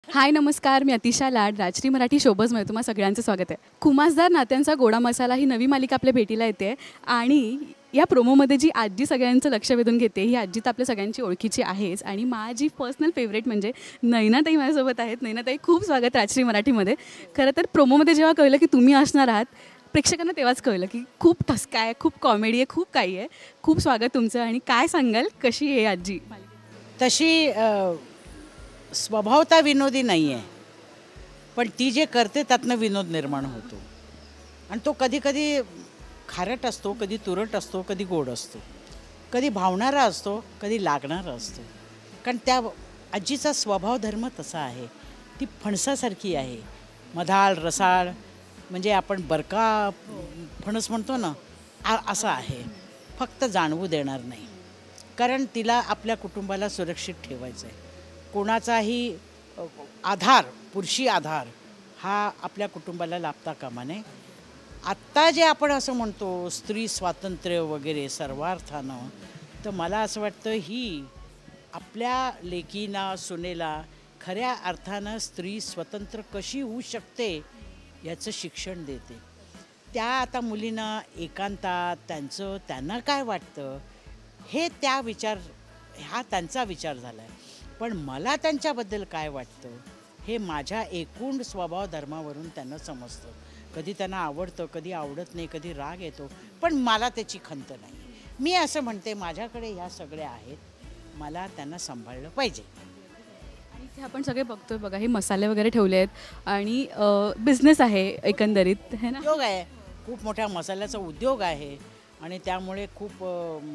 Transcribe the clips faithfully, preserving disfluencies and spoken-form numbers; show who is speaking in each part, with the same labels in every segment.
Speaker 1: हाय नमस्कार, मी अतिशा लाड, राजश्री मराठी शोबजमध्ये तुम्हा सगळ्यांचं स्वागत आहे. खुमासदार नात्यांचा गोडा मसाला ही नवी मालिका आपल्या भेटीला येते आणि या प्रोमोमध्ये जी आजी सगळ्यांचं लक्ष वेधून घेते, ही आजी तर आपल्या सगळ्यांची ओळखीची आहेच आणि माझी पर्सनल फेवरेट म्हणजे नयनाताई माझ्यासोबत आहेत. नयनाताई, खूप स्वागत राजश्री मराठीमध्ये. खरं तर प्रोमोमध्ये जेव्हा कळलं की तुम्ही असणार आहात, प्रेक्षकांना तेव्हाच कळलं की खूप ठसका आहे, खूप कॉमेडी आहे, खूप काही आहे. खूप स्वागत तुमचं. आणि काय सांगाल, कशी आहे आजी?
Speaker 2: तशी स्वभावता विनोदी नाही आहे, पण ती जे करते त्यातनं विनोद निर्माण होतो. आणि तो कधी कधी खारट असतो, कधी तुरट असतो, कधी गोड असतो, कधी भावणारा असतो, कधी लागणारा असतो. कारण त्या आजीचा स्वभाव धर्म तसा आहे. ती फणसासारखी आहे, मधाळ रसाळ, म्हणजे आपण बरका फणस म्हणतो ना, आ असं आहे. फक्त जाणवू देणार नाही, कारण तिला आपल्या कुटुंबाला सुरक्षित ठेवायचं आहे. कोणाचाही आधार, पुरुषी आधार हा आपल्या कुटुंबाला लाभता कामा नये. आत्ता जे आपण असं म्हणतो स्त्री स्वातंत्र्य वगैरे सर्वार्थानं, तर मला असं वाटतं ही आपल्या लेकीला, सुनेला खऱ्या अर्थानं स्त्री स्वतंत्र कशी होऊ शकते याचं शिक्षण देते. त्या आता मुलींना एकांतात त्यांचं त्यांना काय वाटतं हे त्या विचार हा त्यांचा विचार झाला आहे. पण मला त्यांच्याबद्दल काय वाटतं हे माझ्या एकूण स्वभाव धर्मावरून त्यांना समजतं. कधी त्यांना आवडतं, कधी आवडत नाही, कधी राग येतो, पण मला त्याची खंत नाही. मी असं म्हणते माझ्याकडे ह्या सगळ्या आहेत, मला त्यांना सांभाळलं पाहिजे.
Speaker 1: आणि इथे आपण सगळे बघतोय बघा, हे मसाले वगैरे ठेवले आहेत आणि बिझनेस आहे एकंदरीत, है ना?
Speaker 2: उद्योग आहे, खूप मोठ्या मसाल्याचा उद्योग आहे आणि त्यामुळे खूप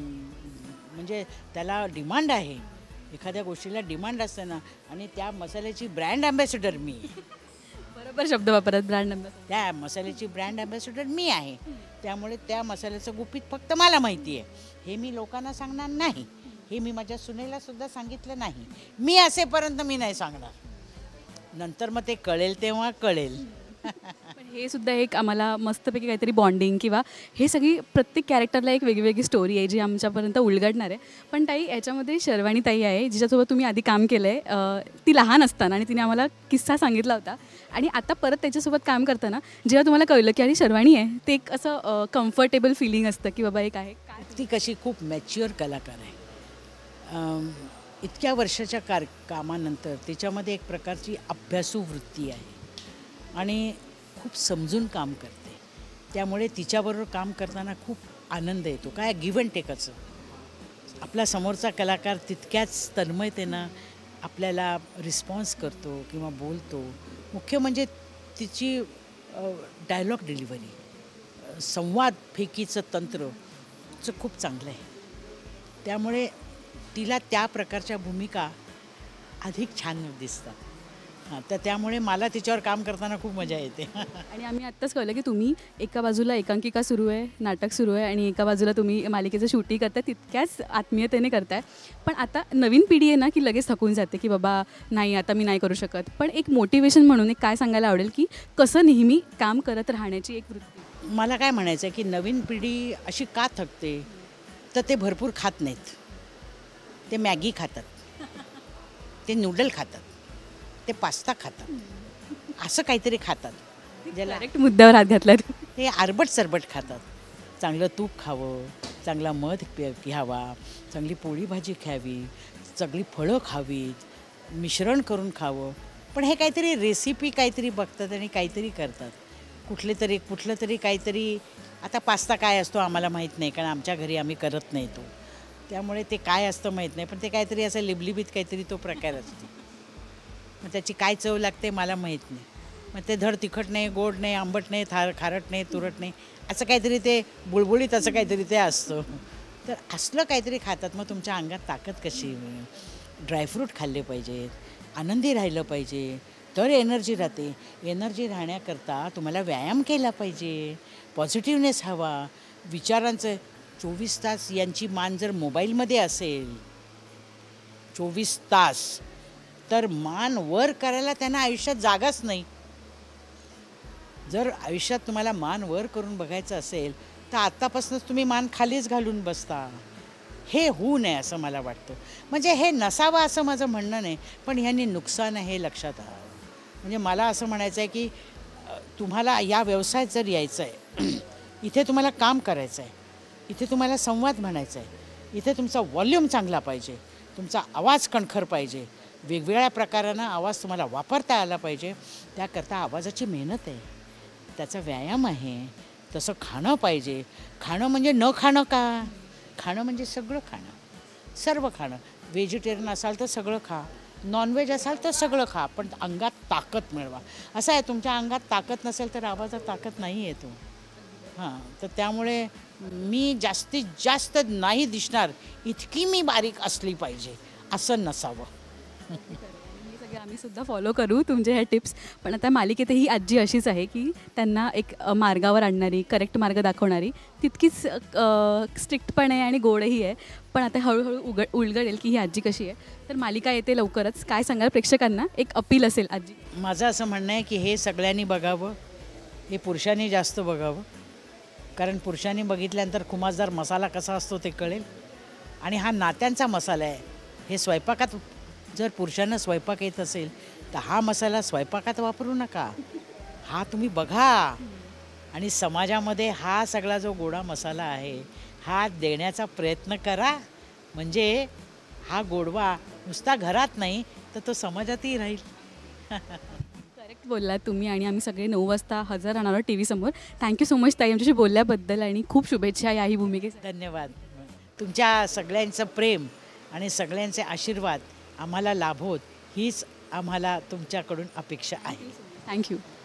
Speaker 2: म्हणजे त्याला डिमांड आहे. एखाद्या गोष्टीला डिमांड असते ना, आणि त्या मसाल्याची ब्रँड ॲम्बॅसेडर मी आहे.
Speaker 1: बरोबर शब्द वापरत, ब्रँड ॲम्बॅसेडर.
Speaker 2: त्या मसाल्याची ब्रँड ॲम्बॅसेडर मी आहे. त्यामुळे त्या मसाल्याचं गुपित फक्त मला माहिती आहे. हे मी लोकांना सांगणार नाही, हे मी माझ्या सुनेला सुद्धा सांगितलं नाही. मी असेपर्यंत मी नाही सांगणार. नंतर मग ते कळेल तेव्हा कळेल.
Speaker 1: पण हे सुद्धा एक आम्हाला मस्तपैकी काहीतरी बॉन्डिंग किंवा हे सगळी प्रत्येक कॅरेक्टरला एक वेगळी स्टोरी आहे जी आमच्यापर्यंत उलगडणार आहे. पण ताई, याच्यामध्ये शर्वाणी ताई आहे जिच्यासोबत तुम्ही आधी काम केलं आहे. ती लहान असताना आणि तिने आम्हाला किस्सा सांगितला होता आणि आता परत त्याच्यासोबत काम करताना जेव्हा तुम्हाला कळलं की अरे शर्वाणी आहे, ते एक असं कम्फर्टेबल फिलिंग असतं की बाबा एक आहे.
Speaker 2: ती कशी खूप मॅच्युअर कलाकार आहे. इतक्या वर्षाच्या कार कामानंतर तिच्यामध्ये एक प्रकारची अभ्यासू वृत्ती आहे आणि खूप समजून काम करते. त्यामुळे तिच्याबरोबर काम करताना खूप आनंद येतो. काय गिव्ह अँड टेकचं. आपला समोरचा कलाकार तितक्याच तन्मयतेनं आपल्याला रिस्पॉन्स करतो किंवा बोलतो. मुख्य म्हणजे तिची डायलॉग डिलिव्हरी, संवाद फेकीचं तंत्रचं खूप चांगलं आहे. त्यामुळे तिला त्या प्रकारच्या भूमिका अधिक छान दिसतात. हां, तर त्यामुळे मला तिच्यावर काम करताना खूप मजा येते.
Speaker 1: आणि आम्ही आत्ताच कळलं की तुम्ही एका बाजूला एकांकिका सुरू आहे, नाटक सुरू आहे आणि एका बाजूला तुम्ही मालिकेचं शूटिंग करताय, तितक्याच आत्मीयतेने करताय. पण आता नवीन पिढी आहे ना की लगेच थकून जाते की बाबा नाही, आता मी नाही करू शकत. पण एक मोटिवेशन म्हणून एक काय सांगायला आवडेल की कसं नेहमी काम करत राहण्याची एक वृत्ती?
Speaker 2: मला काय म्हणायचं आहे की नवीन पिढी अशी का थकते, तर ते भरपूर खात नाहीत. ते मॅगी खातात, ते नूडल खातात, ते पास्ता खातात, असं काहीतरी खातात. ज्याला
Speaker 1: डायरेक्ट मुद्द्यावर हात घातला.
Speaker 2: ते आरबट सरबट खातात. चांगलं तूप खावं, चांगला मध प्या घ्यावा, चांगली पोळी भाजी खावी, सगळी फळं खावीत, मिश्रण करून खावं. पण हे काहीतरी रेसिपी काहीतरी बघतात आणि काहीतरी करतात. कुठले तरी कुठलं तरी काहीतरी. आता पास्ता काय असतो आम्हाला माहीत नाही, कारण आमच्या घरी आम्ही करत नाही तो. त्यामुळे ते काय असतं माहीत नाही, पण ते काहीतरी असं लिबलिबीत काहीतरी तो प्रकार असतो. मग त्याची काय चव लागते मला माहीत नाही. मग ते धड तिखट नाही, गोड नाही, आंबट नाही, थार खारट नाही, तुरट नाही, असं काहीतरी ते बुळबुळीत असं काहीतरी ते असतं. तर असलं काहीतरी खातात. मग तुमच्या अंगात ताकद कशी? ड्रायफ्रूट खाल्ले पाहिजेत, आनंदी राहिलं पाहिजे, तर एनर्जी राहते. एनर्जी राहण्याकरता तुम्हाला व्यायाम केला पाहिजे, पॉझिटिव्हनेस हवा, विचारांचं. चोवीस तास यांची मान जर मोबाईलमध्ये असेल चोवीस तास, तर मान वर करायला त्यांना आयुष्यात जागाच नाही. जर आयुष्यात तुम्हाला मान वर करून बघायचं असेल तर आत्तापासूनच तुम्ही मान खालीच घालून बसता. हे होऊ नये असं मला वाटतं. म्हणजे हे नसावं असं माझं म्हणणं नाही, पण ह्यांनी नुकसान आहे हे लक्षात राहावं. म्हणजे मला असं म्हणायचं आहे की अ, तुम्हाला या व्यवसायात जर यायचं आहे, इथे तुम्हाला काम करायचं आहे, इथे तुम्हाला संवाद म्हणायचा आहे, इथे तुमचा व्हॉल्यूम चांगला पाहिजे, तुमचा आवाज कणखर पाहिजे, वेगवेगळ्या प्रकारानं आवाज तुम्हाला वापरता आला पाहिजे. त्याकरता आवाजाची मेहनत आहे, त्याचा व्यायाम आहे, तसं खाणं पाहिजे. खाणं म्हणजे न खाणं का? खाणं म्हणजे सगळं खाणं, सर्व खाणं. व्हेजिटेरियन असाल तर सगळं खा, नॉनव्हेज असाल तर सगळं खा, पण अंगात ताकद मिळवा. असं आहे, तुमच्या अंगात ताकद नसेल तर आवाजात ताकद नाही येतो. हां, तर त्यामुळे मी जास्तीत जास्त नाही दिसणार इतकी मी बारीक असली पाहिजे असं नसावं.
Speaker 1: हे सगळे आम्ही सुद्धा फॉलो करू तुमचे ह्या टिप्स. पण आता मालिकेत ही आजी अशीच आहे की त्यांना एक अ, मार्गावर आणणारी, करेक्ट मार्ग दाखवणारी, तितकीच स्ट्रिक्ट पण आहे आणि गोडही आहे. पण आता हळूहळू उघड उलगडेल की ही आजी कशी आहे. तर मालिका येते लवकरच. काय सांगाल प्रेक्षकांना? एक अपील असेल आजी.
Speaker 2: माझं असं म्हणणं आहे की हे सगळ्यांनी बघावं, हे पुरुषांनी जास्त बघावं. कारण पुरुषांनी बघितल्यानंतर खुमासदार मसाला कसा असतो ते कळेल. आणि हा नात्यांचा मसाला आहे. हे स्वयंपाकात जर पुरुषांना स्वयंपाक येत असेल तर हा मसाला स्वयंपाकात वापरू नका, हा तुम्ही बघा. आणि समाजामध्ये हा सगळा जो गोडा मसाला आहे हा देण्याचा प्रयत्न करा. म्हणजे हा गोडवा नुसता घरात नाही तर तो समाजातही राहील.
Speaker 1: करेक्ट बोललात तुम्ही. आणि आम्ही सगळे नऊ वाजता हजर राहणार आहोत टी व्हीसमोर. थँक्यू सो मच ताई आमच्याशी बोलल्याबद्दल आणि खूप शुभेच्छा याही भूमिकेसाठी.
Speaker 2: धन्यवाद. तुमच्या सगळ्यांचं प्रेम आणि सगळ्यांचे आशीर्वाद आम्हाला लाभोत हीच आम्हाला तुमच्याकडून अपेक्षा आहे.
Speaker 1: थँक्यू.